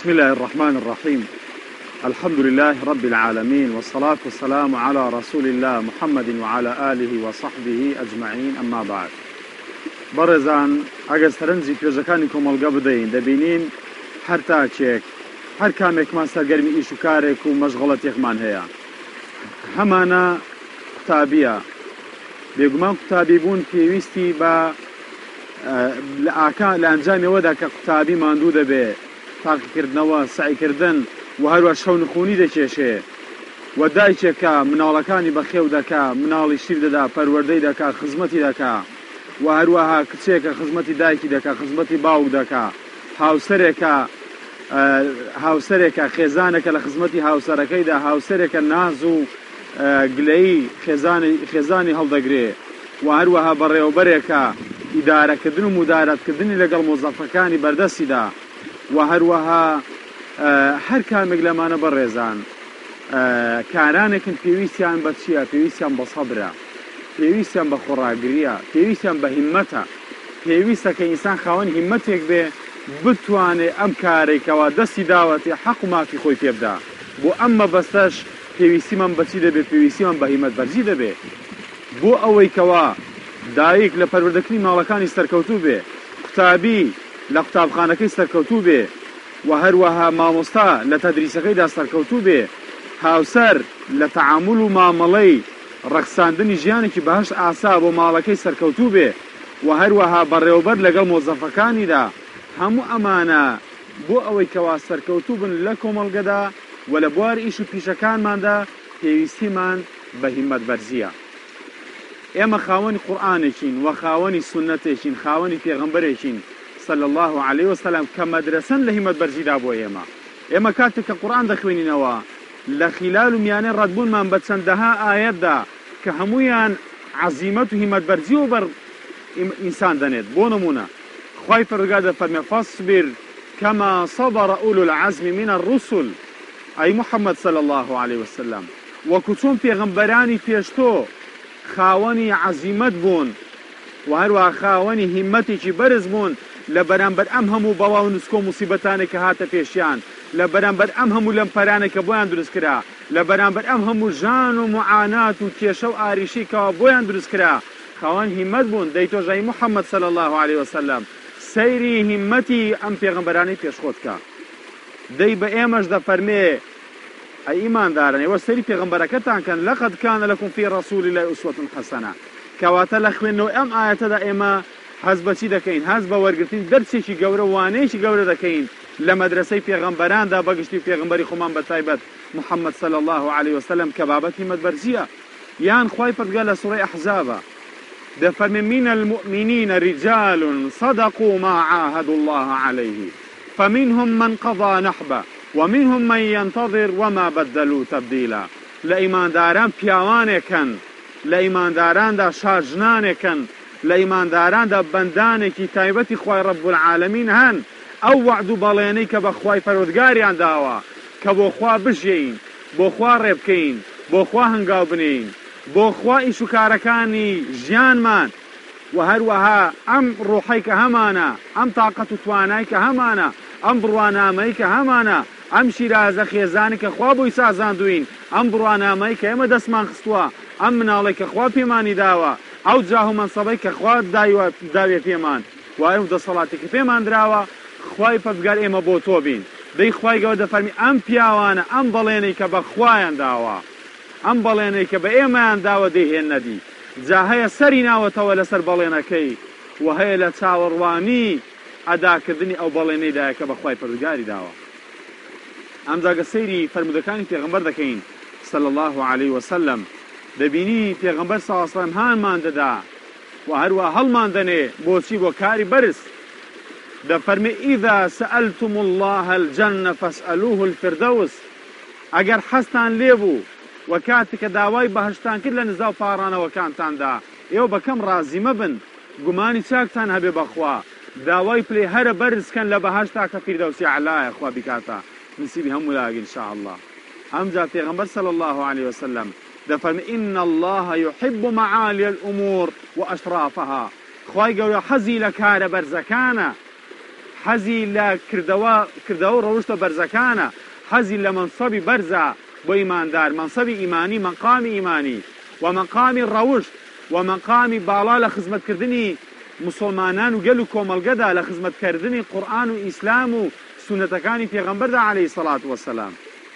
بسم الله الرحمن الرحيم. الحمد لله رب العالمين، والصلاة والسلام على رسول الله محمد وعلى آله وصحبه أجمعين. أما بعد، برزان ئەگەر سەرنجی توێژەکانی کۆمەڵگە بدەین دەبینین هەر تاکێک هەر کامێکمان سەرگەرمی ئیش و کارێک و مەشغەڵەتێکمان هەیە، هەمانە قوتابیە. بێگومان قوتابی بوون پێویستی بە لە ئەنجامیەوەدا کە قوتابی ماندوو دەبێ، تاقیکردنەوە، سعیکردن و هەروە شەو نخوونی دەکێشێ، و دایکێکە مناڵەکانی بەخێو دەکا، مناڵی شیر دەدا، پەروەردەی دەکا، خزمەتی دەکا، و هەروەها کچێکە خزمەتی دایکی دەکا، خزمەتی باوک دەکا، هاوسەرێکە خێزانێکە لە خزمەتی هاوسەرەکەیدا، هاوسەرێکە ناز و گلەیی خێزانی هەڵدەگرێ، و هەروەها بەڕێوەبەرێکە ئیدارەکردن و مودارەتکردنی لەگەڵ مۆزەفەکانی بەردەستیدا، و هەروەها هەر کامێک لەمانە بەڕێزان کارانێکن پێویستیان بە چییە؟ پێویستیان بە سەبرە، پێویستیان بە خۆڕاگریە، پێویستیان بە هیممەتە. پێویستە کە ئینسان خاوەن هیممەتێک بێ بتوانێ ئەم کارێکەوە دەستی داوەتی حەق و مافی خۆی پێ بدە. بۆ ئەم مەبەستەش پێویستیمان بەچی دەبێ؟ پێویستیمان بە هیممەت بەرزی دەبێ، بۆ ئەوەی کەوا دایک لە پەروەردەکردنی ماڵەکانی سەرکەوتوو بێ، قوتابی لە قوتابخانەکەی سەرکەوتوو بێ، و هەروەها مامۆستا لە تەدریسەکەیدا سەرکەوتوو بێ، هاوسەر لە تەعامل و مامەڵەی ڕەخساندنی ژیانێکی بەهەشت ئاسا بۆ ماڵەکەی سەرکەوتوو بێ، و هەروەها بەڕێوەبەر لەگەڵ مۆزەفەکانیدا. هەموو ئەمانە بۆ ئەوەی کەوا سەرکەوتوو بن لە کۆمەڵگەدا و لە بوار ئیش و پیشەکانماندا پێویستیمان بە هیممەت بەرزیە. ئێمە خاوەنی قورئانێکین و خاوەنی سونەتێکین، خاوەنی پێغەمبەرێکین صلی الله عليه وسلم کە مەدرسەن لە هیممەت بەرزیدا بۆ ئێمە کاتێک کە قورئان دەخوێنینەوە لە خلال و میانەی ڕەتبوونمان بە چەندەها ئاەتدا کە هەموویان عەزیمەت و هیممەت بەرزی و بەر ئینسان دەنێت. بۆ نمونە خوای پەروەردگار دەفەرمێ فاصبر كما صبر أولو العزم من الرسل، ئەی محەممەد صلی الله عليه وسلم، وەکو چۆن پێغەمبەرانی پێشتۆ خاوەنی عەزیمەت بوون و هەروەها خاوەنی هیممەتێکی بەرز بوون لە بەرامبەر ئەم هەموو بەڵا و نوسکۆ و موسیبەتانێک کە هاتە پێشیان، لە بەرامبەر ئەم هەموو لەمپەرانێک کە بۆیان دروست کرا، لە بەرامبەر ئەم هەموو ژان و معانات و کێشە و ئاریشەی کەوا بۆیان دروست کرا، خاوەن هیممەت بوون. دەی تۆ ژای محەممەد صلی الله عليه وسلم سەیری هیممەتی ئەم پێغەمبەرانەی پێشخۆت کە. دەی بە ئێمەش دەفەرمێ ئەی ئیماندارن ئێوە سەیری پێغەمبەرەکەتان کەن، لەقەد کان لەکم فی ڕەسوول الله ئوسوة حەسەنە. کەواتە لە خوێندنەوە ئەم ئاەتەدا ئێمە هەز بەچی دەکەین؟ هەز بە وەرگرتن دەرسێکی گەورە، وانەیەکی گەورە دەکەین لە مەدرسەی پێغەمبەراندا بەگشتی پێغەمبەری خۆمان بەتایبەت محەممەد صلی الله عليه وسلم کە بابەت هیممەت بەرزیە. یان خوای پەروەردگار لە سوورەی ئەحزابە دەفەرمێ من المؤمنین رجال صدقوا ما عاهدوا الله عليه فمنهم من قضى نحبه ومنهم من ينتظر وما بدلوا تبديلا. لە ئیمانداران پیاوانێکن، لە ئیمانداراندا شاژنانێکن، لە ئیمانداراندا بەندانێکی تایبەتی خوای ڕەب العالەمین هەن، ئەو وعد و بەڵێنەی کە بە خوای پەروەردگاریان داوە کە بۆ خوا بژین، بۆ خوا ڕێبکەین، بۆ خوا هەنگاو بنین، بۆ خوا ئیش و کارەکانی ژیانمان، و هەروەها ئەم ڕوحەی کە هەمانە، ئەم تاقەت و توانای کە هەمانە، ئەم بڕوانامەی کە هەمانە، ئەم شیرازە خێزانی کە خوا بۆی سازاندوین، ئەم بڕوانامەی کە ئێمە دەستمان خستووە، ئەم مناڵی کە خوا پێمانی داوە، ئەو جاه و مەنسەبەی کە خوا داوێ پێمان، و ئەو دەسەڵاتی کە پێمان دراوە، خوای پەروەردگار ئێمە بۆ تۆ بین. دەی خوای گەورە دەفەرمی ئەم پیاوانە ئەم بەڵێنەی کە بە خوایان داوە، ئەم بەڵێنەی کە بە ئێمەیان داوە دەیهێن نەدی، جا هەیە سەری ناوەتەوە لەسەر بەڵێنەکەی، و هەیە لە چاوەڕوانی ئەداکردنی ئەو بەڵێنەیدایە کە بە خوای پەروەردگاری داوە. ئەمجا سەیری فەرمودەکانی پێغەمبەر دەکەین صلی الله عليه وسلم، دەبینی پێغەمبەر صلی الله عليه وسلم هانمان دەدا و هەروە هەڵمان دەنێ بۆچی؟ بۆ کاری بەرز. دەفەرمێ ئیذا سەئەلتم الله الجنة فاسألوه الفردوس. ئەگەر حەستان لێبوو و کاتێک کە داوای بەهەشتان کرد لە نزاو پاڕانەوەکانتاندا، ئێوە بەکەم ڕازی مەبن، گومانی چاکتان هەبێ بەخوا، داوای پلێ هەرە بەرزکەن لە بەهەشتا کە فیردەوسی عەلایە خوا بیکاتە نسیبی هەموو لاگە ئینشاء الله. ئەمجا پێغەمبەر صلی الله عليه وسلم دەفەرمێ إن الله يحب معالي الأمور وأشرافها. خوای گەورە حەزی لە کارە بەرزەکانە، حەزی لە کردەوە ڕەوشتە بەرزەکانە، حەزی لە منسەبی بەرزە بۆ ئیماندار، منسەبی ئیمانی، مەقامی ئیمانی و مەقامی ڕەوشت و مەقامی باڵا لە خزمەتکردنی مسلمانان و گەل و کۆمەڵگەدا، لە خزمەتکردنی قورئان و ئیسلام و سونەتەکانی پێغەمبەردا عەلەیهی سەڵات وەسەلام.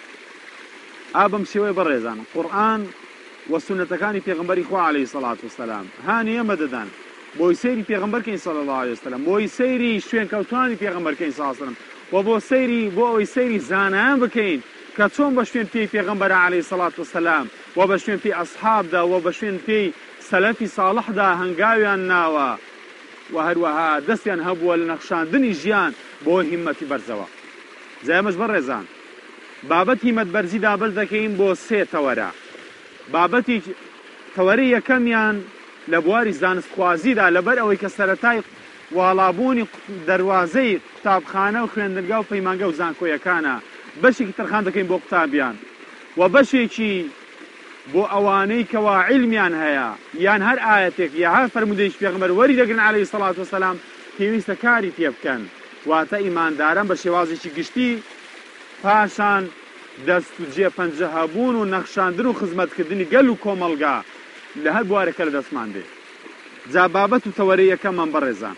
ئابم شێوەیە بەڕێزان قورئان و سونەتەکانی پێغەمبەری خوا عەلەیهی سەڵات وەسەلام هانی ئێمە دەدەن بۆی سەیری پێغەمبەرکەین صلی الله علیه وسلم، بۆی سەیری شوێن کەوتوانی پێغەمبەرکەین صلی الله علیه وسلم و بۆ ئەوەی سەیری زانایان بکەین کە چۆن بە شوێن پێی پێغەمبەر عەلەیهی سەڵات وەسەلام و بە شوێن پێی ئەسحابدا و بە شوێن پێی سەلەفی ساڵحدا هەنگاویان ناوە و هەروەها دەستیان هەبووە لە نەخشاندنی ژیان بۆ هیممەتی بەرزەوە. جا ئێمەش بەڕێزان بابەت هیممەت بەرزیدا بەرز دەکەین بۆ سێ تەوەرە. بابەتی تەوەرەی یەکەمیان لە بواری زانستخوازیدا لەبەر ئەوەی کە سەرەتای واڵابوونی دەواازەی قوتابخانە و خوێندنگا و پەیمانگە و زانکۆیەکانە بەشێکی تەرخان دەکەین بۆ قوتابیان و بەشێکی بۆ ئەوانەی کەوا عیلمیان هەیە یان هەر ئایەتێک یا هەر فەرمودەیەکی پێغەمبەر وەری دەگرن عەلەیهی سەڵات وەسەلام پێویستە کاری پێ بکەن واتە ئیمانداران بە شێوازێکی گشتی پاشان دەست و جێپەنجە هەبوون و نەخشاندن و خزمەتکردنی گەل و کۆمەڵگا لە هەر بوارێکە لە دەستمان دێ. جا بابەت و تەوەرەی یەکەممان بەڕێزان،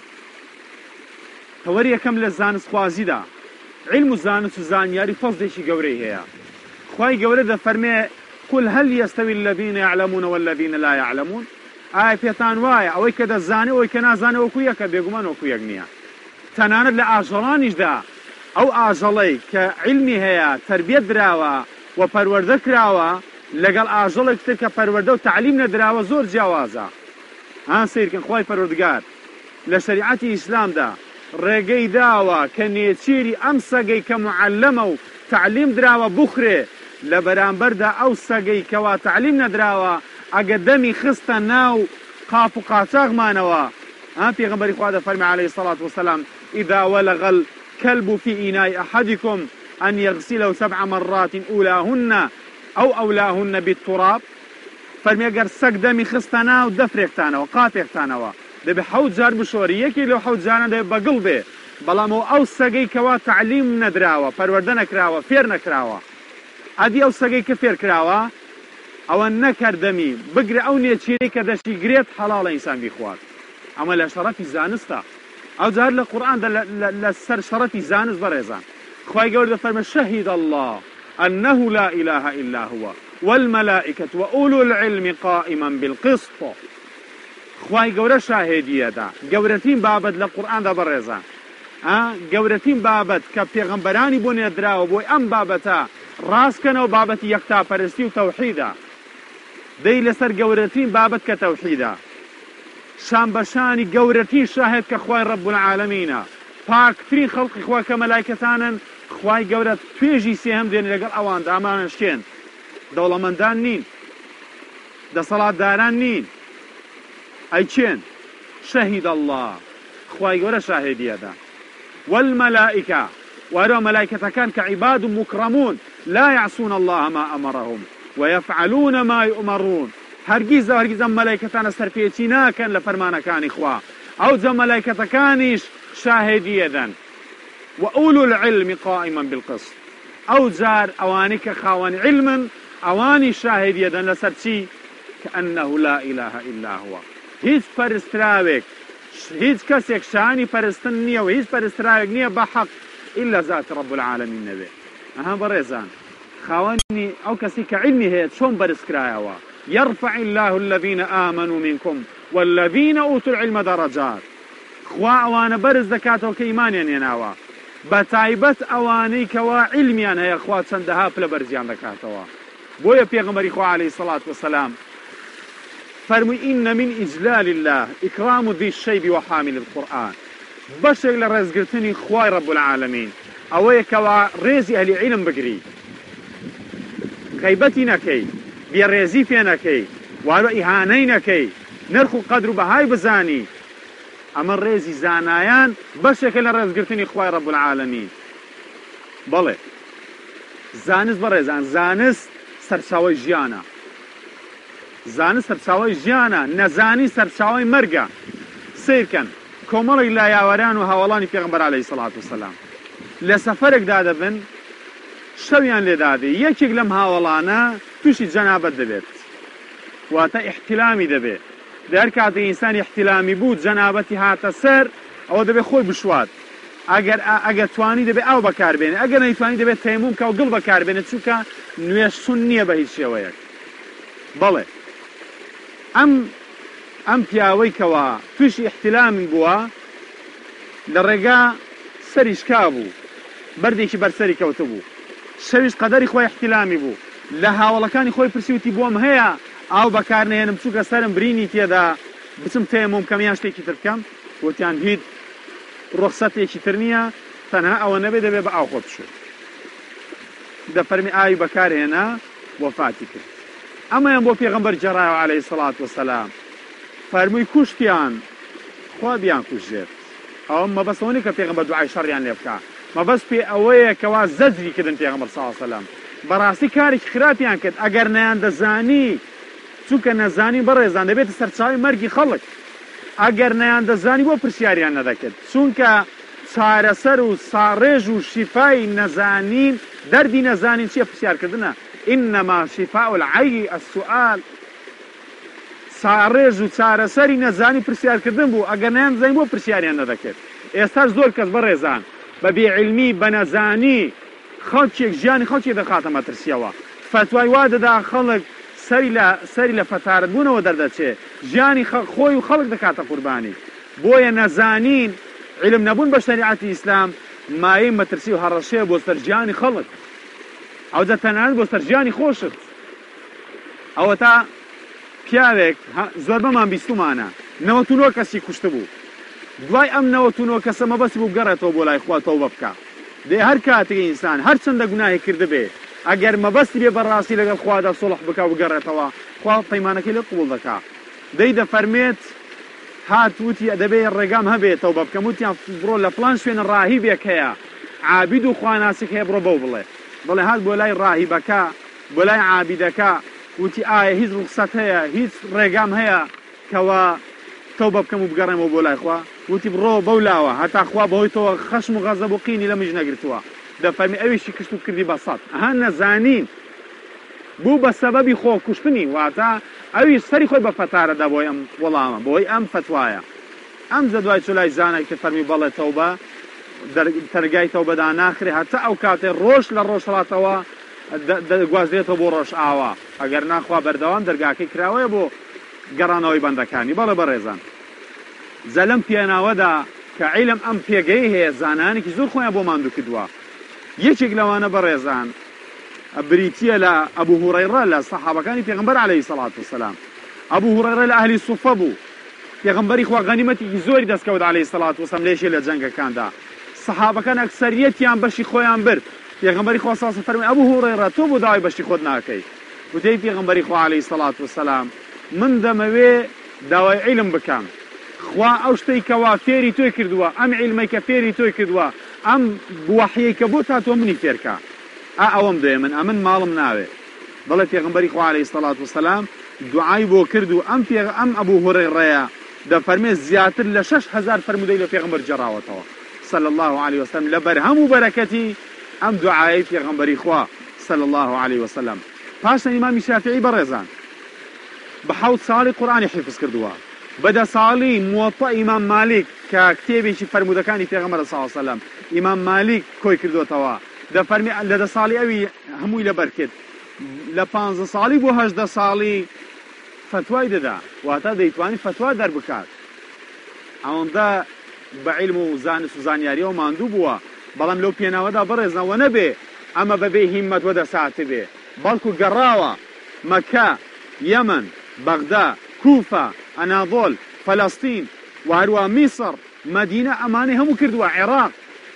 تەوەری یەکەم لە زانستخوازیدا علم و زانست و زانیاری فەزڵێکی گەورەی هەیە. خوای گەورە دەفەرمێ قل هل يستوي الذين يعلمون والذين لا يعلمون، ئایا پێتان وایە ئەوەی کە دەزانێ ئەوەی کە نازانێ وەکو یەکە؟ بێگومان وەکو یەک نییە. تەنانەت لە ئاژەڵانیشدا ئەو ئاژەڵەی کە علمی هەیە تربیەت دراوە و پەروەردە کراوە لەگەڵ ئاژەڵێک تر کە پەروەردە و تعلیم نەدراوە زۆر جیاوازە. هان سیرکن خوای پەروەردگار لە شەریعەتی ئیسلامدا ڕێگەی داوە کە نێچیری ئەم سەگەی کە معەلەمە و تعلیم دراوە بخورێ لە بەرامبەردا ئەو سەگەی کەوا تعلیم نەدراوە ئەگە دەمی خستە ناو قاپ و قاچاغمانەوە. پێغەمبەری خوا دەفەرمێ عەلەیهی سەڵات وەسەلام إذا ولغ الكلب في إناء أحدكم أن يغسله 7 مرات أولاهن بالتراب. فەرمی ئەگەر سەگ دەمی خستە ناو دەفرێکتانەوە قاپێکتانەوە دەبێ 7 جار بشۆری، یەکی لەو 7 جاران دەبێ بەگڵ بێ، بەڵام ئەو سەگەی کەوا تعلیم نەدراوە پەروەردە نەکراوە فێر نەکراوە ئەدی ئەو سەگەی کە فێر کراوە ئەوە نەکردەمی بگرە ئەو نێچیرەی کە دەشی گرێت حەڵاڵە ئینسان بیخوات. ئەمە لە شەڕەفی زانستە. ئەو جار لە قورئاندا لە سەر شەڕەفی زانست بەڕێزان خوای گەورە دەفەرمێ شەهید الله أنه لا إله إلا هو والملائكة وأولو العلم قائما بالقسط. خوای گەورە شاهێدیەدا گەورەترین بابەت لە قورئاندا بەڕێزان گەورەترین بابەت کە پێغەمبەرانی بۆ نێردراوە بۆی ئەم بابەتە ڕاستکەنەوە بابەتی یەکتاپەرستی و تەوحیدە. دەی لەسەر گەورەترین بابەت کە تەوحیدە شان بەشانی گەورەترین شاهێد کە خوای ڕەب العالەمینە پاکترین خەڵقی خوا کە مەلایکەتانن خوای گەورە توێژی سێهەم دێن لەگەڵ ئەواندا ئەمانە شتێن دەوڵەمەندان نین دەسەڵاتداران نین ئەی چێن شەهید الله خوای گەورە شاهێدیەدا والمەلائکە وارۆ مەلایکەتەکان کە عیباد و مکرەمون لا يعصون الله ما أمرهم ويفعلون ما يؤمرون. هەرگیز ئەم مەلایکەتانە سەرپێچی ناکەن لە فەرمانەکانی خوا ئەو جە مەلایکەتەکانیش شاهێدیەدەن. وأولو العلم قائما بالقسط، ئەو جار ئەوانی کە خاوەنی علمن ئەوانی شاهێدیەدەن لەسەر چی؟ كأنه لا إله إلا هو. هیچ پەرستراوێک هیچ کەسێک شانی پەرستن نییە و هیچ پەرستراوێک نییە بە حەق إلا ذات رب العالمین نەبێ. ئەها بەڕێزان خاوەنی ئەو کەسی کە علمی هەیە چۆن بەرزکرایەوە يرفع الله الذين آمنوا منكم والذين أوتوا العلم درجات. خوا ئەوانە بەرز دەکاتەوە کە ئیمانیان هێناوە بەتایبەت ئەوانەی کەوا علمیان هەیە خوا چەندەها پلە بەرزیان دەکاتەوە. بۆیە پێغەمبەری خوا عەلەیهی سەڵات وەسەلام فەرمووی إن من إجلال الله إكرام ذي الشيب وحامل القرآن. بەشێک لە ڕێزگرتنی خوای ڕەب العالەمین ئەوەیە کەوا ڕێزی ئەهلی عیلم بگری، غەیبەتی نەکەی، بێڕێزی پێ نەکەی، وارۆ ئیهانەی نەکەی، نرخ و قەدر و بەهای بزانی. ئەمە ڕێزی زانایان بەشێکە لە ڕێزگرتنی خوای ڕەب العالەمین. بەڵێ زانست بەڕێزان زانست سەرچاوەی ژیانە، زانست سەرچاوەی ژیانە، نەزانی سەرچاوەی مەرگە. سیرکەن کۆمەڵێک لایاوەران و هاوڵانی پێغەمبەر عەلەیهی سەڵات وسەلام لە سەفەرێکدا دەبن شەویان لێدادێ یەکێک لەم هاوڵانە تووشی جەنابەت دەبێت واتە احتیلامی دەبێت هەر کاتێک ئینسانی احتیلامی بوو جەنابەتی هاتە سەر ئەوە دەبێت خۆی بشوات ئەگەر توانی دەبێت ئاو بەکاربێنێ ئەگەر نەیتوانی دەبێت تەیموم کە و گڵ بەکاربێنێت چونکە نوێژ سون نییە بە هیچ شێوەیەک بەڵێ ئەم پیاوەی کەوا تووشی احتیلامی بووە لە ڕێگا سەری شکا بوو بەردێکی بەرسەری کەوتە بوو شەویش قەدەری خۆی احتیلامی بوو لە هاوڵەکانی خۆی پرسیوتی بۆم هەیە ئاو بەکار نهێنم چووکە سەرم برینی تێدا بچم تەیموم کەمیان شتێکی تر بکەم وتیان هیچ ڕوخسەتێکی تر نییە تەنها ئەوە نەبێ دەبێ بە ئاو خۆ بشوێت دەفەرمی ئاوی بەکارهێنا وەفاتی کرد ئەمەیان بۆ پێغەمبەر جێڕایەوە عەلەیهی سەڵات وسەلام فەرمووی کوشتیان خوا بیان کوژێت ئەوە مەبەستەوە نیە کە پێغەمبەر دوعای شەڕیان لێ بکات مەبەست پێ ئەوەیە کەوا زەجری کردن پێغەمبەر صلی الله علیه وسلم بەڕاستی کارێکی خراپیان کرد ئەگەر نەیان دەزانی چونکە نەزانی بەڕێزان دەبێتە سەرچاوی مەرگی خەڵک ئەگەر نەیان دەزانی بۆ پرسیاریان نەدەکرد چونکە چارەسەر و ساڕێژ و شیفای نەزانین دەردی نەزانین چییە پرسیارکردنە ئینەما شیفاء العەی السؤال ساڕێژ و چارەسەری نەزانی پرسیارکردن بوو ئەگەر نەیان دەزانی بۆ پرسیاریان نەدەکرد ئێستاش زۆر کەس بەڕێزان بە بێعیلمی بە نەزانی خەڵکێک ژیانی خەڵکی دەخاتە مەترسیەوە فتوای وا دەدا خەڵک سەری لە فەتارت بوونەوە دەردەچێت ژیانی خۆی و خەڵک دەکاتە قوربانی بۆیە نەزانین علم نەبوون بە شەریعەتی ئیسلام مایەی مەترسی و هەڕەشەیە بۆ سەر ژیانی خەڵک ئەو دەتەنانەت بۆ سەر ژیانی خۆشت ئەوە تا پیاوێک زۆر بەمان بیستمانە 99 کەسی کوشتە بوو دوای ئەم 99 کەسە مەبەستی بوو بگەڕێتەوە بۆ لای خوا تەوبە بکە دێ هەر کاتێک ئینسان هەر چەندە گوناهی کرده بێ ئەگەر مەبەستی بێ بەڕاستی لەگەڵ خوادا سڵح بکە و بگەڕێتەوە خوا پەیمانەکەی لێ قبوڵ دەکا دەی دەفەرمێت هات وتی دەبێ ڕێگام هەبێت تەوبە بکەم وتیان بڕۆ لە فڵان شوێنە ڕاهیبێک هەیە عابید و خواناسک هەیە بڕۆ بەو بڵێ هات بۆ لای ڕاهیبەکە بۆ لای عابیدەکە وتی ئایا هیچ ڕوخسەت هەیە هیچ ڕێگام هەیە کەوە تەوبە بکەم و بگەڕێمەوە بۆ لای خوا وتی بڕۆ بەولاوە هەتا خوا بەهۆی تۆ خەشم و غەزەب و قینی لە مژ نەگرتووە دەفەرمی ئەویشی کشت و کردی بە سەد ئەها نەزانین بوو بە سەبەبی خۆکوشتنی واتە ئەویش سەری خۆی بە فەتارەدا بۆی ئەم وەڵامە بۆی ئەم فتوایە ئەم زەدوای چۆلای زانای کە فەرمی بەڵێ تەوبە تەرگای تەوبەدا ناخرێ هەتا ئەو کاتێ ڕۆژ لە ڕۆژهڵاتەوە گوازرێتەوە بۆ ڕۆژ ئاوا ئەگەر ناخوا بەردەوام دەرگاکەی کراوەیە بۆ گەڕانەوەی بەندەکانی بەڵێ بەڕێزان زەلم پێناوەدا کە عیلم ئەم پێگەی هەیە زانانێکی زۆر خۆیان بۆ ماندوو کردووە یەکێک لەوانە بەڕێزان بریتیە لە ئەبوو هوڕەیڕە لە سەحابەکانی پێغەمبەر عەلەیهی سەڵات وسەلام ئەبوو هوڕەیڕە لە ئەهلی سوفە بوو پێغەمبەری خوا غەنیمەتێکی زۆری دەستکەوت عەلەیهی سەڵات وسەلام لێشێ لە جەنگەکاندا سەحابەکان ئەکسەریەتیان بەشی خۆیان برد پێغەمبەری خوا سەڵات فەرمووی ئەبوو هوڕەیڕە تۆ بۆ داوای بەشی خۆت ناکەی وتەی پێغەمبەری خوا عەلەیهی سەڵات وسەلام من دەمەوێ داوای عیلم بکەم خوا ئەو شتەی کەوا فێری تۆی کردووە ئەم عیلمەی کە فێری تۆی کردووە ئەم بوەحیەی کە بۆ تا تۆ منی فێرکە ئەوەم دەوێ من ماڵم ناوێ بەڵێ پێغەمبەری خوا عەلەیهی سەڵات وسەلام دوعای بۆ کرد و ئەم ئەبوو هوڕەیڕەیە دەفەرمێت زیاتر لە 6,000 فەرمودەی لە پێغەمبەر جێڕاوەتەوە صلی الله عليه وسلم لە بەرهەم و بەرەکەتی ئەم دوعای پێغەمبەری خوا صلی الله عليه وسلم پاشان ئیمامی شافعی بەڕێزان بە 7 ساڵی قورئانی حیفز کردووە بەدە ساڵی موەطە ئیمام مالیک کە کتێبێکی فەرمودەکانی پێغەمبەر صلی الله عليه وسلم ئیمام مالیک کۆی کردوتەوە دەفەرمی لە 10 ساڵی ئەوی هەمووی لەبەر کرد لە 15 ساڵی بۆ 18 ساڵی فتوای دەدا واتە دەیتوانی فتوا دەربکات ئەوەندە بە عیلم و زانست و زانیاریەوە ماندوو بووە بەڵام لەو پێناوەدا بەڕێزنەوە نەبێ ئەمە بەبێ هیممەت وەدەساتە بێ بەڵکو گەڕاوە مەکە یەمەن بەغدا کوفە ئەناضۆل فەلەستین و هەروە میسر مەدینە ئەمانەی هەموو کردووە عێراق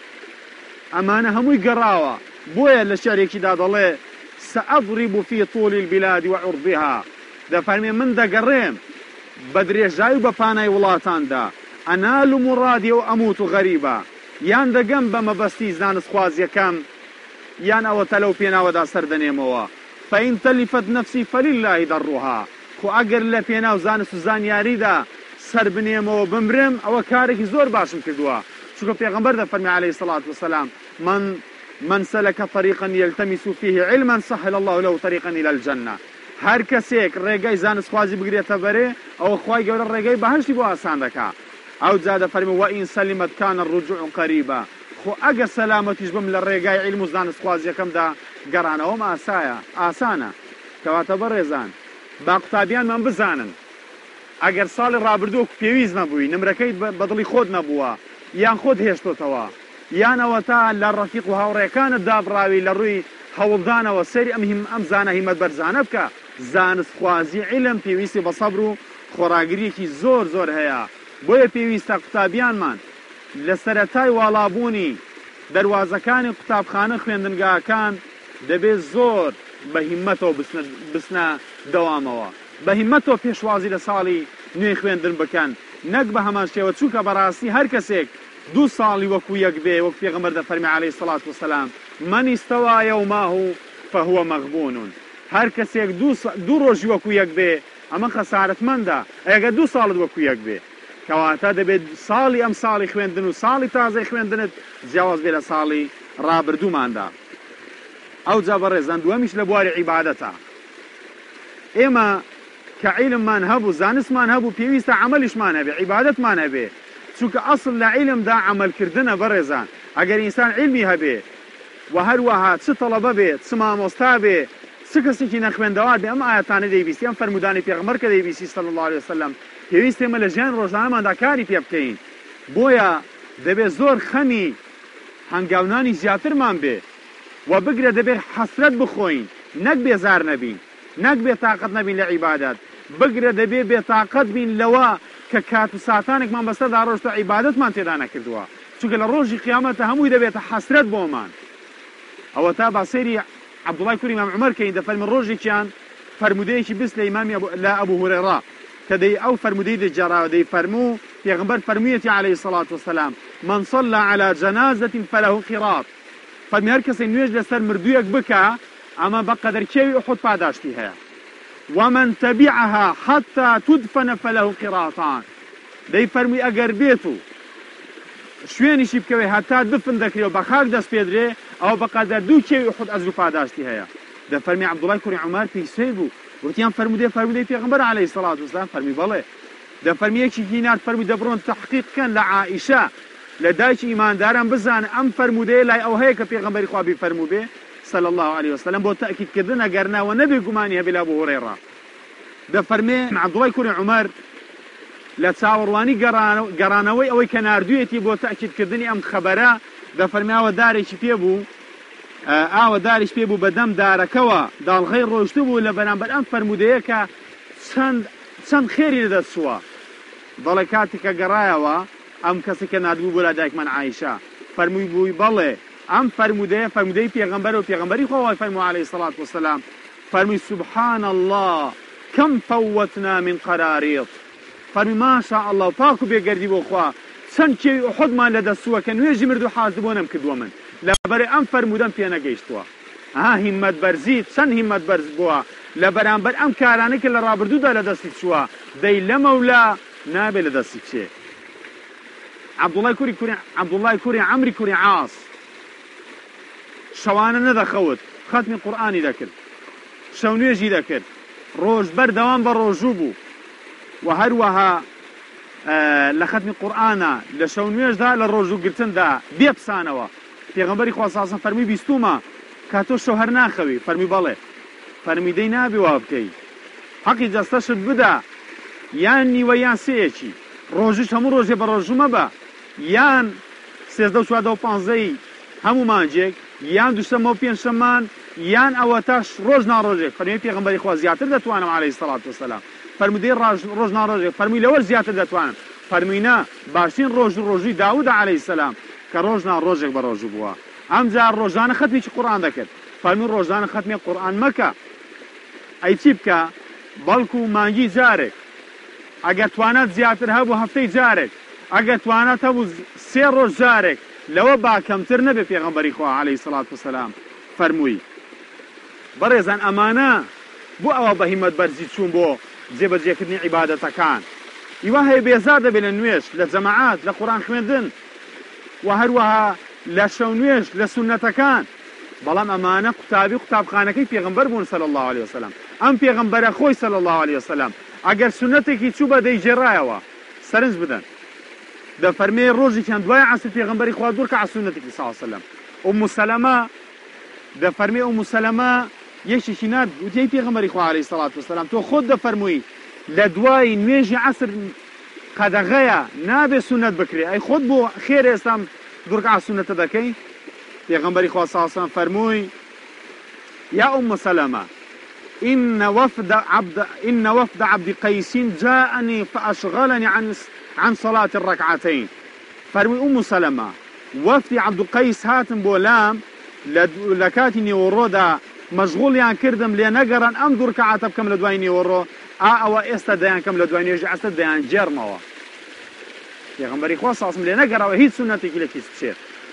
ئەمانە هەمووی گەڕاوە بۆیە لە شعرێکیدا دەڵێ سأضرب في طول البلاد وعرضها دەفەرمێ من دەگەڕێم بە درێژایی و بە پانای وڵاتاندا ئەنال و مڕادی و ئەموت و غەریبە یان دەگەم بە مەبەستی زانست خوازیەکەم یان ئەوەتە لەو پێناوەدا سەردەنێمەوە فإن تلفت نفسي فلله ضرها خو ئەگەر لە پێناو زانست و زانیاریدا سەر بنێمەوە بمرم ئەوە کارێکی زۆر باشم کردووە چونکە پێغەمبەر دەفەرمی عليه الصلاة والسلام من سلك طريقا يلتمس فيه علما سهل الله له طريقا إلى الجنة هەر کەسێک ڕێگەی زانستخوازی بگرێتە بەرێ ئەوە خوای گەورە ڕێگەی بەهەشتی بۆ ئاسان دەکا ئەو جا دەفەرمی وئین سەلیمت کان الرجوع قەریبا خۆ ئەگەر سەلامەتیش بم لە ڕێگای عیلم و زانستخوازیەکەمدا گەڕانەوەم ئاسانە کەواتە بەڕێزان با قوتابیانمان بزانن ئەگەر ساڵی ڕابردوو پێویست نەبووی نمرەکەیت بەدڵی خۆت نەبووە یان خۆت هێشتۆتەوە یان ئەوە تا لە ڕەفیق و هاوڕێکانت دابڕاوی لە ڕووی هەوڵدانەوە سەری ئەم زانە هیمەت بەرزانە بکە زانستخوازی عیلم پێویستی بە سەبر و خۆراگریەکی زۆر زۆر هەیە بۆیە پێویستە قوتابیانمان لە سەرەتای واڵابوونی دەواازەکانی قوتابخانە خوێندنگاکان دەبێت زۆر بە هیمەتەوە بسنە دەوامەوە بە هیمەتەوە پێشوازی لە ساڵی نوێی خوێندن بکەن نەک بە هەمان شێوە چووکە بەڕاستی هەر کەسێک 2 ساڵی وەکو یەک بێ وەک پێغەمبەر دەفەرمی عليه الصلاة والسلام من استوى يومه فهو مغبون هەر کەسێک 2 ڕۆژی وەکو یەک بێ ئەمە خەسارەتمەندە ئەگەر 2 ساڵت وەکو یەک بێ کەواتە دەبێت ساڵی ئەم ساڵی خوێندن و ساڵی تازەی خوێندنت جیاواز بێ لە ساڵی ڕابردووماندا ئەو جا بەڕێزان دووەمیش لە بواری عیبادەتە ئێمە کە عیلممان هەبوو زانستمان هەبوو پێویستە عەمەلیشمان هەبێ عیبادەتمان هەبێ چونکە ئەسڵ لە عیلمدا عەمەلکردنە بەڕێزان ئەگەر ئینسان عیلمی هەبێ و هەروەها چ تەڵەبە بێت چ مامۆستا بێ چ کەسێکی نەخوێندەوە بێ ئەم ئاەتانە دەیبیستی ئەم فەرمودانی پێغەمبەر کە دەیبیستی صلی الله عليه وسلم پێویستە ئێمە لە ژیان ڕۆژانەماندا کاری پێ بکەین بۆیە دەبێت زۆر خەمی هەنگاونانی زیاترمان بێ و بگرە دەبێت حەسرەت بخۆین نەک بێزار نەبین نەک بێتاقەت نەبین لە عیبادەت بگرە دەبێت بێتاقەت بین لەوە کە کات و ساتانێکمان بەسەردا ڕۆژتە عیبادەتمان تێدا نەکردووە چونکە لە ڕۆژی قیامەتە هەمووی دەبێتە حەسرەت بۆمان ئەوە تا باسێری عەبدوڵای کوڕی ئیمام عومەر کەین دەفەرمی ڕۆژێکیان فەرمودەیەکی بست لە ئیمامی لە ئەبوو هورێڕا کە دەی ئەو فەرمودەی دەجێڕاوە دەی فەرموو پێغەمبەر فەرموویەتی عليه الصلاة والسلام من صلى على جنازة فله قيراط فەرمی هەر کەسێک نوێژ لەسەر مردوویەک بکە ئەمە بەقەدەر کێوی ئوحود پاداشتی هەیە ومن تبعها حتى تدفن فله قيراطان دەی فەرمووی ئەگەر بێت و شوێنیشی بکەوێ هەتا دفن دەکرێت و بە خاک دەست پێدرێ ئەوە بەقەدەر 2 کێوی ئوحود ئەجر و پاداشتی هەیە دەفەرمی عەبدوڵای کوڕی عومەر پێی سوێ بوو وتیان فەرمودەی پێغەمبەر عليه الصلاة والسلام فەرمی بەڵێ دەفەرمی یەکێکی نارد فەرمی دەبڕۆن تەحقیق بکەن لە عائیشە لە دایکی ئیمانداران بزانن ئەم فەرمودەیە لای ئەو هەیە کە پێغەمبەری خوا بیفەرموو بێ صلى الله عليه وسلم بۆ تەئکیدکردن ئەگەرناوە نەبێ گومانی هەبێ لە ئەبوو هورێڕا دەفەرمێ عەبدوڵای کوڕی عومەر لە چاوەڕوانی گەڕانەوەی ئەوەی کە ناردوویەتی بۆ تەئکیدکردنی ئەم خەبەرە دەفەرمی ئاوەدارێکی پێ بوو ئاوەداریش پێ بوو بەدەم دارەکەوە داڵغەی ڕۆشتو بوو لە بەرامبەر ئەم فەرمودەیە کە چەند خێری لەدەستووە دەڵێ کاتێک کە گەڕایەوە ئەم کەسێک کە نردبوو بۆ لای دایکمان عایشە فەرمووی بووی بەڵێ ئەم فەرمودەی پێغەمبەر و پێغەمبەری خوا فەرموو عليه الصلاة والسلام فەرمووی سبحان الله كم فوتنا من قراريط فەرمی ما شاء الله پاک و بێگەردی بۆ خوا چەند کێوی ئوحودمان لەدەستووە کە نوێژی مردو حاز بۆ نەمکردووە من لەبەرێ ئەم فەرمودەم پێ نەگەیشتووە هیمەت بەرزی چەند هیمەت بەرز بووە لە بەرامبەر ئەم کارانەی کە لە ڕابردوودا لەدەستی چووە دەی لە مەولا نابێت لەدەستی بچێ عەبدوڵای کوڕی عەمری کوڕی عاس شەوانە نەدەخەوت خەتمی قورئانی دەکرد شەو نوێژی دەکرد ڕۆژ بەردەوام بە ڕۆژوو بوو و هەروەها لە خەتمی قورئانە لە شەو نوێژدا لە ڕۆژوگرتندا بێپسانەوە پێغەمبەری خوا صلی الله علیه و سلم فەرمی بیستومە کە تۆ شەو هەر ناخەوی فەرمی بەڵێ فەرمی دەی نابێ وا بکەی حەقی جەستەشت بدە یان نیوە یان سێیەکی ڕۆژیش هەموو ڕۆژێ بە ڕۆژوو مەبە یان 13 و 14 و 15 هەموو مانجێک یان دووشەمە و پێنجشەمان یان ئەوە تاش ڕۆژ ناڕۆژێک فەرمی پێغەمبەری خوا زیاتر دەتوانم عليه الصلاة والسلام فەرمودەی ڕۆژ ناڕۆژێک فەرمی لەوە زیاتر دەتوانم فەرمی نا باشترین ڕۆژی داوود عليه السلام کە ڕۆژ ناڕۆژێک بە ڕۆژوو بووە ئەمجار ڕۆژانە خەتمیی قورئان دەکرد فەرمی ڕۆژانە خەتمی قورئان مەکە ئەی چی بکە بەڵکو مانگی جارێک ئەگەر توانات زیاتر هەبوو هەفتەی جارێک ئەگەر توانات هەبوو 3 ڕۆژ جارێک لەوە باکەمتر نەبێ پێغەمبەری خوا عليه الصلاة والسلام فەرمووی بەڕێزان ئەمانە بۆ ئەوە بە هیمەت بەرزی چوون بۆ جێبەجێکردنی عیبادەتەکان ئیوا هەیە بێزار دەبێت لە نوێش لە جەماعات لە قورئان خوێندن و هەروەها لە شەو نوێش لە سونەتەکان بەڵام ئەمانە قوتابخانەکەی پێغەمبەر بوون صلی الله عليه وسلم ئەم پێغەمبەرە خۆی صلی الله عليه وسلم ئەگەر سونەتێکی چوو بە دەیجێڕایەوە سەرنج بدەن دەفەرمێ ڕۆژێکیان دوای عەسر پێغەمبەری خوا دوور کە سونەتێکی صلی الله عليه وسلم ئوم سەلەمە دەفەرمێ ئوم سەلەمە یەکێکی نات گوتی پێغەمبەری خوا عەلەیهی سەڵات وسەلام تۆ خۆت دەفەرمووی لە دوای نوێژی عەسر قەدەغەیە نابێ سونەت بکرێ ئەی خۆت بۆ خێر ئێستام دوور کە سونەتە دەکەی پێغەمبەری خوا صلی الله عليه وسلم فەرمووی یا ئوم سەلەمە إن وفد عبد قيس جاءني فأشغلني عن صلاة الركعتين فروي أم سلمة وفد عبد قيس هاتم بولام لكاتني ورودا مشغول يعني كردم لنقرا أم دور كعاتب كم لدويني ورو أو استديان كم لدويني يرجع استديان جرموا يا غنبري خواص عصم لنقرا وهي سنتي كلا كيس بشير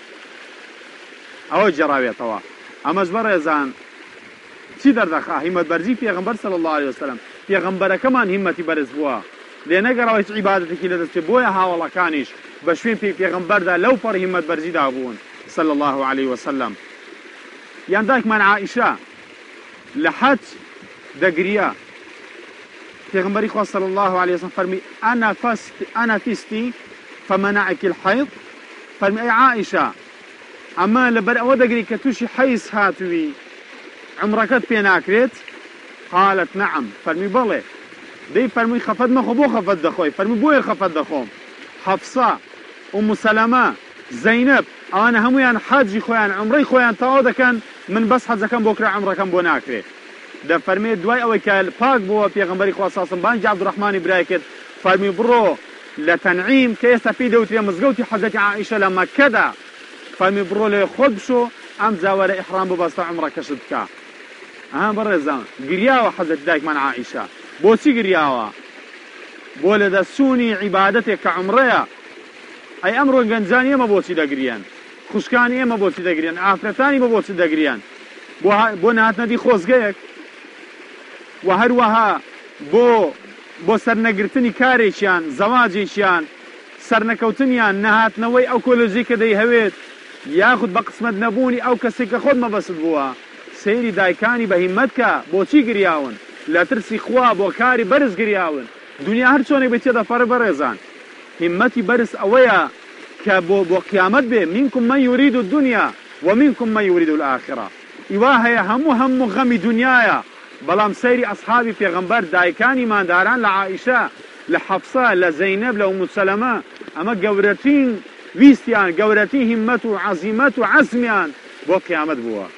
أو جراوية طوا أما جبر يزان چی دەردەخا هیمەت بەرزی پێغەمبەر صلی الله عليه وسلم پێغەمبەرەکەمان هیمەتی بەرز بووە لێ نەگەڕەوە هیچ عیبادەتێکی لەدەست بۆیە هاوڵەکانیش بە شوێن پێغەمبەردا لەو پەڕ هیمەت بەرزیدا بوون صلی الله عليه وسلم یان دایکمان عائشە لە حەج دەگریا پێغەمبەری خوا صلی الله عليه وسلم فەرمی أنا فستی فمنعك الحيض فەرمی ئەی عائشە ئەمە لەبەر ئەوە دەگری کە تووشی حەیز هاتووی عمركت بيناكريت قالت نعم فرمي بلي دي فرمي خفت مخو بو خفت دخوي فرمي بوي خفت دخوم حفصة أم سلمة زينب أنا هميان حاجي خويان عمري خويان تاودا كان من بس حجا كان بوكرا عمره كان بو ناكري ده فرمي دواي اوي كال باك بو بيغمبري خوا صاصم بانج عبد الرحمن برايكت فرمي برو لتنعيم كيسا في دوتي مزقوتي حجتي عائشة لما كدا فرمي برو لي خود بشو ام زاور احرام ببسط عمره كشدكا بەڕێزان گریاوە حەزەت دایکمان عائشە بۆچی گریاوە بۆ لەدەستچوونی عیبادەتێک کە عومرەیە ئەی ئەمڕۆ گەنجانی ئێمە بۆچی دەگریان خوشکانی ئێمە بۆچی دەگریان ئافرەتانی بە بۆچی دەگریان بۆ نهاتنەدی خۆزگەیەک و هەروەها بۆ سەرنەگرتنی کارێکیان زەواجێکیان سەرنەکەوتنیان نەهاتنەوەی ئەو کۆلۆژی کە دەیهەوێت یاخود بە قسمەت نەبوونی ئەو کەسێک کە خۆت مەبەست بووە سەیری دایکانی بە هیممەت کە بۆچی گریاون لە ترسی خوا بۆ کاری بەرز گریاون دنیا هەر چۆنێک بێت تێدەفەڕێ بەڕێزان هیممەتی بەرز ئەوەیە کە بۆ قیامەت بێ منکم من یورید الدنیا ومنکم من یورید الآخرة ئیوا هەیە هەموو غەمی دنیایە بەڵام سەیری ئەسحابی پێغەمبەر دایکانی مانداران لە عائشە لە حەفسە لە زەینەب لە ئوم سەلەمە ئەمە گەورەترین ویستیان گەورەترین هیممەت و عەزیمەت و عەزمیان بۆ قیامەت بووە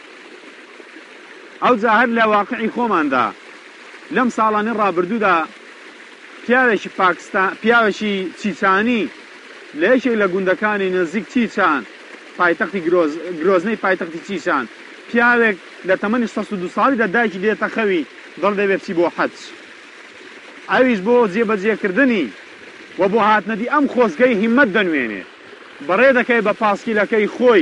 ئەو جا هەر لە واقعی خۆماندا لەم ساڵانەی ڕابردوودا پیاوێکی پاکستان پیاوێکی چیچانی لە یەکێک لە گوندەکانی نزیک چیچان پایتەختی گرۆزنەی پایتەختی چیچان پیاوێک لە تەمەنی 62 ساڵیدا دایکی دێتە خەوی دڵ دەبێ بچی بۆ حەج ئەویش بۆ جێبەجێکردنی و بۆ هاتنەدی ئەم خۆزگەی هیممەت دەنوێنێ بەڕێ دەکەی بە پاسکیلەکەی خۆی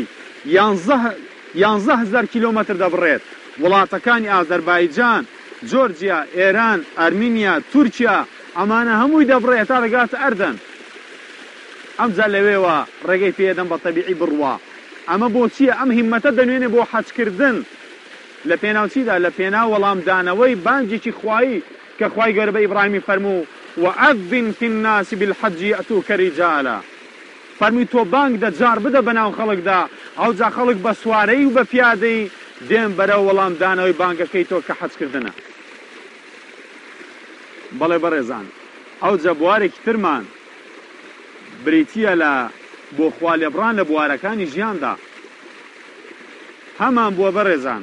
11,000 کیلۆمەتر دەبڕێت وڵاتەکانی ئازەربایجان جۆرجیا ئێران ئەرمینیا تورکیا ئەمانە هەمووی دەبڕێت تا دەگاتە ئەردەن ئەمجا لەوێوە ڕێگەی پێدەم بە تەبیعی بڕوا ئەمە بۆ چییە ئەم هیممەتە دەنوێنێ بۆ حەجکردن لە پێناوچیدا لە پێناو وەڵامدانەوەی بانجێکی خوایی کە خوای گەورە بە ئیبراهیمی فەرموو وأذن في الناس بالحج يأتوك رجالا فەرمی تۆ بانگ دەجار بدە بەناو خەڵکدا ئەوجا خەڵک بە سوارەی و بە پیادەی دێن بەرەو وەڵامدانەوەی بانگەکەی تۆ کە حەجکردنە بەڵێ بەڕێزان ئەوجا بوارێکی ترمان بریتیە لە بۆ خوالێبڕان لە بوارەکانی ژیاندا هەمان بووە بەڕێزان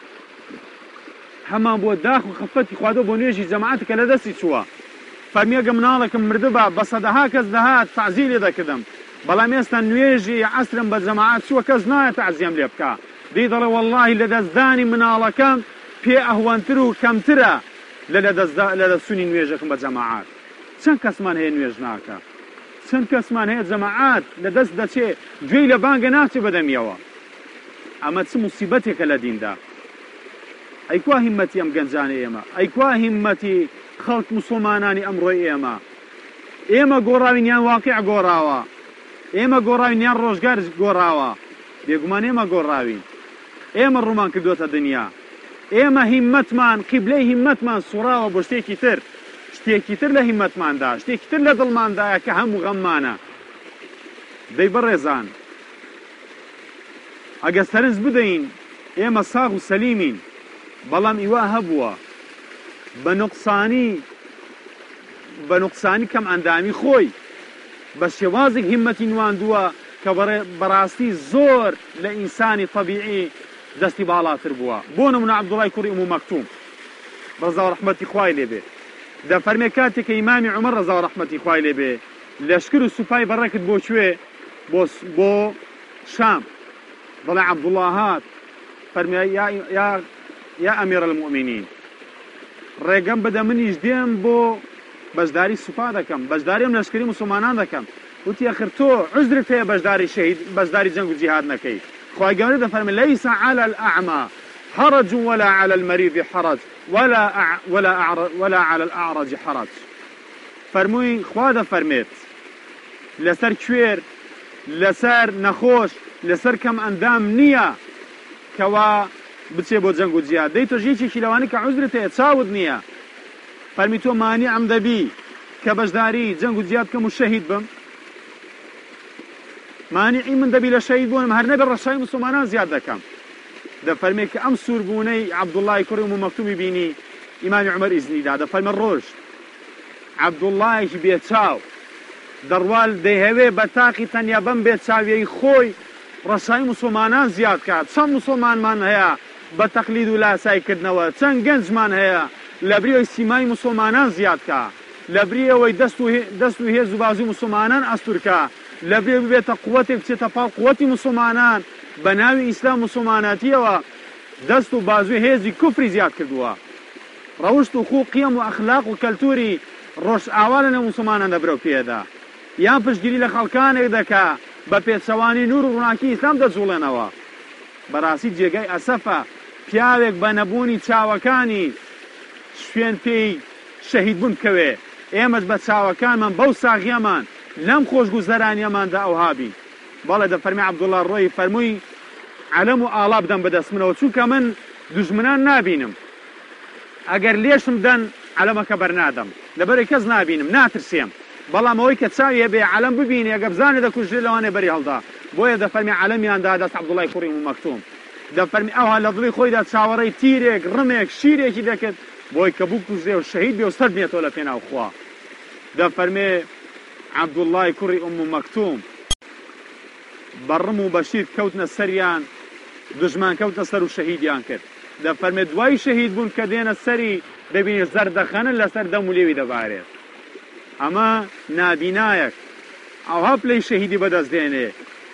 هەمان بۆ داخ و خەفەتی خوادۆ بۆ نوێژی جەماعەت کە لە دەستی چووە فەرمیە گە مناڵێکم مردبە بە سەدەها کەس دەهات تەعزیە لێ دەکردم بەڵام ئێستا نوێژی عەسرم بە جەماعەت چووە کەس نایە تەعزیەم لێ بکە دەی دەڵێ وەڵڵاهی لە دەستدانی مناڵەکەم پێ ئەهوانتر و کەمترە لە دەستچوونی نوێژەکەم بە جەماعەت چەند کەسمان هەیە نوێژ ناکە چەند کەسمان هەیە جەماعەت لە دەست دەچێ گوێی لە بانگە ناچێ بەدەمیەوە ئەمە چ موسیبەتێکە لە دیندا ئەیکوا هیممەتی ئەم گەنجانە ئێمە ئەیکوا هیممەتی خەڵک موسڵمانانی ئەمڕۆی ئێمە ئێمە گۆڕاوینیان واقع گۆڕاوە، ئێمە گۆڕاوینیان ڕۆژگار گۆڕاوە، بێگومان ئێمە گۆڕاوین، ئێمە ڕوومان کردوتە دنیا، ئێمە هیممەتمان قیبلەی هیممەتمان سوڕاوە بۆ شتێکی تر، شتێکی تر لە هیممەتماندا، شتێکی تر لە دڵماندایە کە هەموو غەممانە. دەی بەڕێزان، ئەگە سەرنج بدەین ئێمە ساغ و سەلیمین، بەڵام ئیوا هەبووە بە نوقسانی کەم ئەندامی خۆی بە شێوازێک هیممەتی نواندووە کە بەڕاستی زۆر لە ئینسانی طەبیعی دەستی باڵاتر بووە. بۆ نمونە عەبدوڵای کوڕی ئومو مەکتوم ڕەزا و ڕەحمەتی خوای لێبێ دەفەرمێ کاتێک کە ئیمامی عومەر ڕەزا و ڕەحمەتی خوای لێبێ لەشکر و سوپای بەڕێکرد بۆ کوێ؟ بۆ شام. بەڵێ عەبدوڵڵا هات فەرمێ یا ئەمیرە المؤمنین، ڕێگەم بدە منیش دێم بۆ بەشداری سوپا دەکەم، بەشداریم لەشکری مسلمانان دەکەم. وتی ئەخر تۆ عوزرت هەیە بەشداری جەنگ و جیهاد نەکەی. خوای گەورە دەفەرمێ لەیسە عەلە الأعمى حرج ولا على المريض حرج ولا على الأعرج حرج. فەرمووی خوا دەفەرمێت لەسەر کوێر، لەسەر نەخۆش، لەسەر کەم ئەندام نییە کەوا بچێ بۆ جەنگ و جیهاد. دەی تۆ ژێکێکی لەوانەی کە عوزرت هەیە چاوت نییە، فەرمی تۆ مانیعم دەبی کە بەشداری جەنگ و جیهاد کەم و شەهید بم؟ مانیعی من دەبی لە شەهید بوونم هەر نەبێ ڕەشای موسڵمانان زیاد دەکەم. دەفەرمێ کە ئەم سووربوونەی عەبدوڵڵای کوڕی ئومو مەکتومی بینی ئیمامی عومەر ئیزنیدا، دەفەرمێ ڕۆژ عەبدوڵڵایەکی بێچاو دەڕوال دەیهەوێ بە تاقی تەنیا بەم بێچاویەی خۆی ڕەشای موسڵمانان زیاد کات. چەند موسڵمانمان هەیە بە تەقلید و لاسایکردنەوە، چەند گەنجمان هەیە لە بریەوەی سیمای موسڵمانان زیاد کا، لە بریەوەی دەست و هێز و بازوی موسڵمانان ئەستورکە، لە بێ ببێتە قووەتێک بچێتە پاڵ قووەتی موسڵمانان بە ناوی ئیسلام موسڵمانەتیەوە دەست و بازوی هێزی کوفری زیاد کردووە. ڕەوشت و خوو قیەم و ئەخلاق و کەلتوری ڕۆژ ئاوا لەنێو موسڵمانان دەبرە پێدا، یان پشتگیری لە خەڵکانێک دەکا بە پێچەوانی نور و ڕووناکی ئیسلام دەجوڵێنەوە. بەڕاستی جێگای ئەسەفە پیاوێک بە نەبوونی چاوەکانی شوێن پێی شەهید بوون بکەوێ. ئێمەش بە چاوەکانمان بەو ساغیەمان لەم خۆشگوزەرانیەماندا ئەوهابین. بەڵێ دەفەرمی عەبدوڵڵا ڕۆی فەرمووی عەلەم و ئاڵا بدەم بەدەستمنەوە، چونکە من دوژمنان نابینم، ئەگەر لێشم دەن عەلەمەکە بەرنادەم، لەبەرەوەی کەس نابینم ناترسێم، بەڵام ئەوەی کە چاویە بێ عەلەم ببینی ئەگە بزانێ دەکوژێ لەوانێ بەری هەڵدا. بۆیە دەفەرمی عەلەمیاندا دەست عەبدوڵڵای کوڕی ئومو مەکتوم. دەفەرمی ئەوها لە دڵی خۆیدا چاوەڕێی تیرێک ڕمێک شیرێکی دەکرد بۆی کە بکوژێ و شەهید بێ و سەر بێتەوە لە پێناو خوا. دەفەرمێ عەبدوڵڵای کوڕی ئومو مەکتوم بەڕم و بەشیر کەوتنە سەریان، دژمان کەوتنە سەر و شەهیدیان کرد. دەفەرمێ دوای شەهید بوون کە دێنە سەری دەبینی زەردەخەنن لەسەر دەم و لێوی دەبارێت. ئەمە نابینایەک ئەوها پلەی شەهیدی بەدەست دێنێ.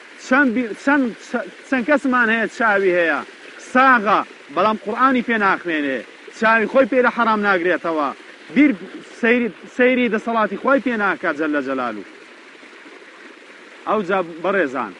چەند کەسمان هەیە چاوی هەیە ساغە بەڵام قورئانی پێ ناخوێنێ، چاوی خۆی پێ لە حەرام ناگرێتەوە، بیر سەیری دەسەڵاتی خۆی پێ ناکات جەلە جەلالوو. ئەوجا بەڕێزان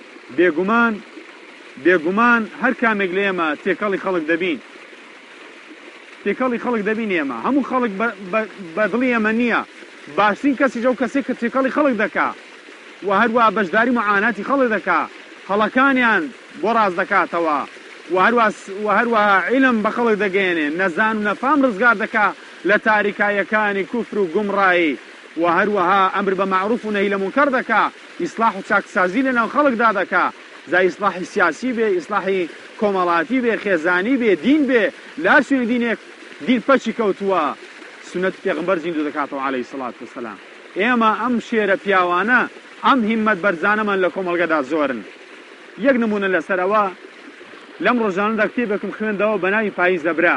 بێگومان هەر کامێک لە ئێمە تێکەڵی خەڵک دەبین، تێکەڵی خەڵک دەبین. ئێمە هەموو خەڵک بە دڵی ئێمە نییە، باشترین کەسی ئەو کەسێک کە تێکەڵی خەڵک دەکا و هەروە بەشداری معاناتی خەڵک دەکا، هەڵەکانیان بۆ ڕاست دەکاتەوە و هەروەها عیلم بە خەڵک دەگەێنێ، نەزان و نەفام ڕزگار دەکا لە تاریکایەکانی کوفر و گومڕایی و هەروەها ئەمر بە معروف و نەهی لە مونکەر دەکا، ئیسلاح و چاکسازی لەناو خەڵکدا دەکا، زا ئیسلاحی سیاسی بێ، ئیسلاحی کۆمەڵاتی بێ، خێزانی بێ، دین بێ، لا شوێنی دینێک دین پەچی کەوتووە سنەت پێغەمبەر زیندوو دەکاتەوە عەلەیهی سەڵات وەسەلام. ئێمە ئەم شێرە پیاوانە ئەم هیممەت بەرزانەمان لە کۆمەڵگەدا زۆرن. یەک نمونە لەسەرەوە لەم ڕۆژانەدا کتێبێکم خوێندەوە بە ناوی پاییز دەبرا.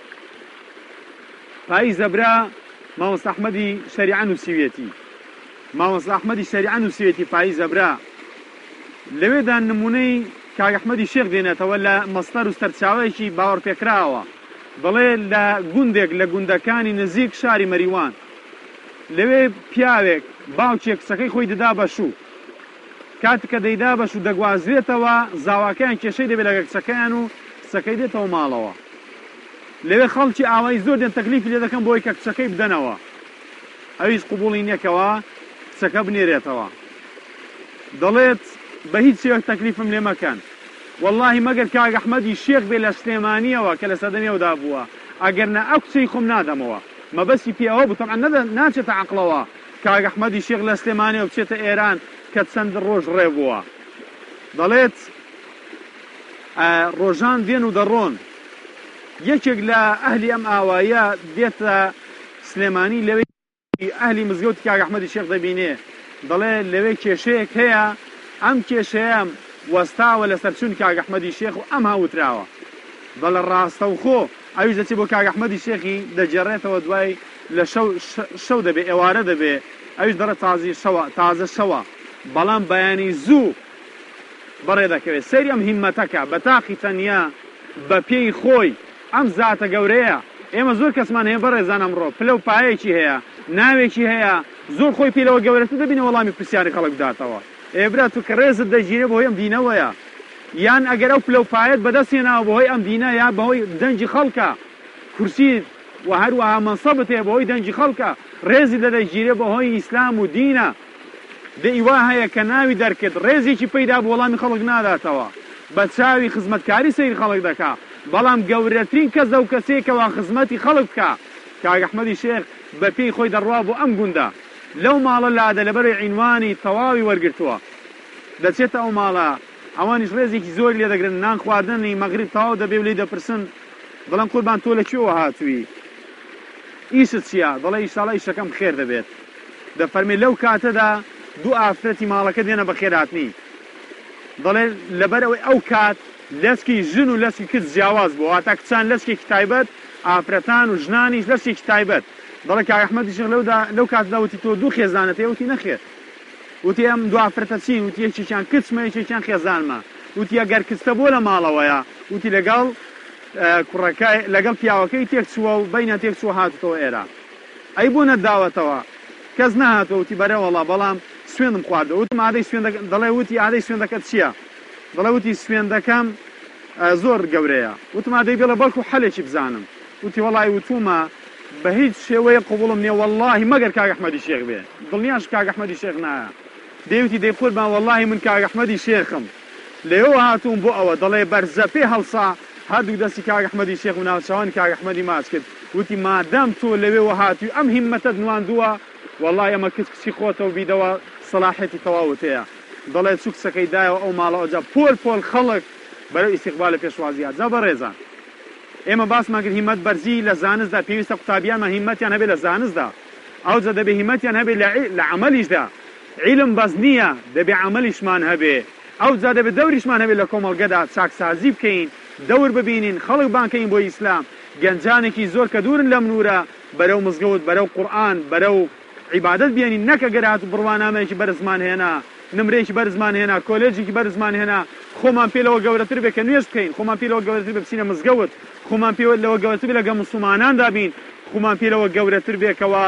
پاییز دەبرا مامۆستا ئەحمەدی شەریعە نووسیوێتی، مامۆستا ئەحمەدی شەریعە نووسیوێتی پاییز دەبرا. لەوێدا نمونەی کاک ئەحمەدی شێخ دێنێتەوە لە مەستەر و سەرچاوەیەکی باوەڕ پێکراوە، دەڵێ لە گوندێک لە گوندەکانی نزیک شاری مەریوان لەوێ پیاوێک باوکێک کچەکەی خۆی دەدا بەشوو، کاتێککە دەیدا بەشوو دەگوازرێتەوە زاواکەیان کێشەی دەبێت لەگە کچەکەیان و کچەکەی دێتەوە ماڵەوە. لەوێ خەڵکی ئاوای زۆر دێن تەکلیفی لێ دەکەن بۆی کە کچەکەی بدەنەوە. ئەویش قوبوڵی نییەکەوە قسەکە بنێرێتەوە دەڵێت بە هیچ شێوەیەک تەکلیفم لێ مەکەن واللهی مەگەر کاک ئەحمەدی شێخ بێ لە سلێمانیەوە کە لە سەدەمێودا بووە ئەگەرنە ئەو کچەی خۆم نادەمەوە مەبەستی پێەوە بوو تەبعا ناچێتە عەقڵەوە کاک ئەحمەدی شێخ لە سلێمانیەوە بچێتە ئێران کە چەند ڕۆژ ڕێ بووە دەڵێت ڕۆژان دێن و دەڕۆن یەکێک لە ئەهلی ئەم ئاوایە دێتە سلێمانی لەوەی ئەهلی مزگەوتی کاک ئەحمەدی شێخ دەبینێ دەڵێ لەوێ کێشەیەک هەیە ئەم کێشەیە وەستاوە لەسەر چوون کاک ئەحمەدی شێخ و ئەم هاوتراوە دەڵێ ڕاستەوخۆ ئەویش دەچێت بۆ کاک ئەحمەدی شێخی دەجێڕێتەوە دوای لە شەو دەبێ ئێوارە دەبێ ئەویش دەڕێ تازە شەوە بەڵام بەیانی زوو بەڕێ دەکەوێت سەیری ئەم هیممەتەکە بە تاقی تەنیا بە پێی خۆی ئەم زاتە گەورەیە ئێمە زۆر کەسمان هەیە بەڕێزان ئەمڕۆ پلە و پایەکی هەیە ناوێکی هەیە زۆر خۆی پێلەوە گەورەتر دەبینە وەڵامی پرسیاری خەڵک بداتەوە ئێبرا تو کە ڕێزت دەگیرێ بەهۆی ئەم دینەوەیە یان ئەگەر ئەو پلە و پایەت بەدەستێناوە بەهۆی ئەم دینە یا بەهۆی دەنجی خەڵکە کورسیت و هەروەها مەنسەبت هەیە بەهۆی دەنجی خەڵکە ڕێزی دەدەگیرێ بەهۆی ئیسلام و دینە دەئیوا هەیە کە ناوی دەرکرد ڕێزێکی پەیدا بۆ وەڵامی خەڵک ناداتەوە بە چاوی خزمەتکاری سەیر خەڵک دەکا بەڵام گەورەترین کەس ئەو کەسێکەوە خزمەتی خەڵک بکە کاک ئەحمەدی شێخ بە پێی خۆی دەڕوا بۆ ئەم گوندە لەو ماڵە لادە لەبەرەوەی عینوانی تەواوی وەرگرتووە دەچێتە ئەو ماڵە ئەوانیش ڕێزێکی زۆری لێ دەگرن نان خواردنی مەغریب تەواو دەبێ و لێی دەپرسن دەڵێن قوربان تۆ لەکوێوە هاتووی ئیشت چییە دەڵێ ئیشاڵڵا ئیشەکەم خێر دەبێت دەفەرمێ لەو کاتەدا دوو ئافرەتی ماڵەکە دێنە بە خێراتنی دەڵێ لەبەر ئەوەی ئەو کات لەسکی ژن و لەسکی کرد جیاواز بوو هاتە کچان لەسکێکی تایبەت ئافرەتان و ژنانیش لەسکێکی تایبەت دەڵێ کاک ئەحمەدی شێخ لەو کاتدا وتی تۆ دوو خێزانت هەیە وتی نەخێر وتی ئەم دو ئافرەتە چین وتی یەکێکیان کچمە یەکێکیان خێزانمە وتی ئەگەر کچتە بۆ لە ماڵەوەیە وتی لەگەڵ کوڕەکەی لەگەڵ پیاوەکەی تێک چووە و بەینە تێک چووە هاتوتەوە ئێرە ئەی بوو نەداوەتەوە کەس نهاتەوە وتی بەرێ وەڵا بەڵام سوێندم خواردە وتم ئادەی سوێندەکە دەڵێ وتی ئادەی سوێندەکەت چییە دەڵێ وتی سوێندەکەم زۆر گەورەیە وتم ئادەی بێڵە بەڵکو حەلێکی بزانم وتی وەڵی وتومە بە هیچ شێوەیە قوبوڵم نییە واللهی مەگەر کاک ئەحمەدی شێخ بێ دڵنیاش کاک ئەحمەدی شێخ نایە دەیوتی دەی قوربان واللهی من کاک ئەحمەدی شێخم لێەوە هاتووم بۆ ئەوە دەڵێ بەرزە پێ هەڵسا هەردوو دەستی کاک ئەحمەدی شێخ و ناوچەوانی کاک ئەحمەدی ماچ کرد وتی مادام تۆ لەوێوە هاتووی ئەم هیممەتت نواندووە واللهی ئەمە کچی خۆتەوە بیدەوە سەلاحێتی تەواوت هەیە دەڵێ چوو کچەکەی دایەوە ئەو ماڵە ئەوجا پۆل خەڵک بەرەو ئیستیقبال لە پێشوازیات جا بەڕێزان ئێمە باسمان کرد هیممەت بەرزی لە زانستدا پێویستە قوتابیانمان هیممەتیان هەبێت لە زانستدا ئەوجا دەبێ هیممەتیان هەبێت لە عەمەلیشدا عیلم بەس نییە دەبێ عەمەلیشمان هەبێ ئەوجا دەبێت دەوریشمان هەبێت لە کۆمەڵگەدا چاکسازی بکەین دەور ببینین خەڵک بانکەین بۆ ئیسلام گەنجانێکی زۆر کە دوورن لە منورە بەرەو مزگەوت بەرەو قورئان بەرەو عیبادەت بێنین نەکە گەرات و بڕوانامەیەکی بەرزمان هێنا نمرێکی بەرزمان هێنا کۆلێجێکی بەرزمان هێنا خۆمان پێلەوە گەورەتر بێ کە نوێژ بکەین خۆمان پێلەوە گەورەتر بێ بچینە مزگەوت خۆمان پێلەوە گەورەتر بێ لەگەڵ موسڵماناندا بین خۆمان پێلەوە گەورەتر بێکەوە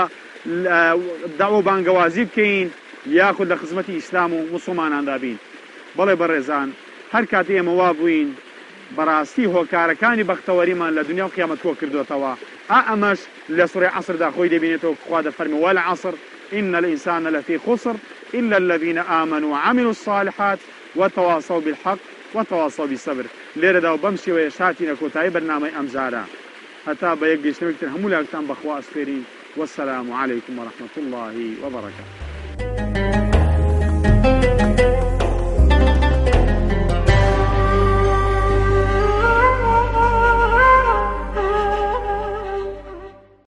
داوە بانگەوازی بکەین یاخود لە خزمەتی ئیسلام و موسڵماناندا بین بەڵێ بەڕێزان هەر کاتی ئێمە وا بووین بەڕاستی هۆکارەکانی بەختەوەریمان لە دنیا و قیامەت کۆ کردوێتەوە ئەمەش لە سوورەی عەسردا خۆی دەبینێتەوە خوا دەفەرمێ وەالعەسر إن الإنسان لفي خسر إلا الذين آمنوا وعملوا الصالحات وتواصوا بالحق وتواصوا بالصبر لێرەدا و بەم شێوەیە شاتینە کۆتایی بەرنامەی ئەمجارە هەتا بە یەک گەیشتنەوەکتر هەموو لاکتان بەخوا ئەسپێرین والسلام عليكم ورحمة الله وبركاته